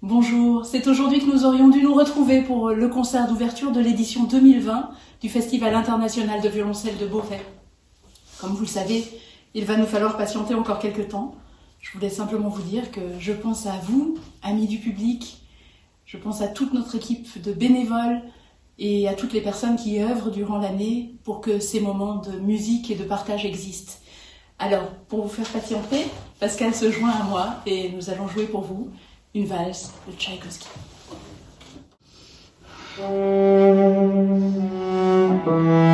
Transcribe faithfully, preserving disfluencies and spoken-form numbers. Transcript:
Bonjour, c'est aujourd'hui que nous aurions dû nous retrouver pour le concert d'ouverture de l'édition deux mille vingt du Festival international de violoncelle de Beauvais. Comme vous le savez, il va nous falloir patienter encore quelques temps. Je voulais simplement vous dire que je pense à vous, amis du public, je pense à toute notre équipe de bénévoles et à toutes les personnes qui œuvrent durant l'année pour que ces moments de musique et de partage existent. Alors, pour vous faire patienter, Pascal se joint à moi et nous allons jouer pour vous une valse de Tchaïkovski. Thank you.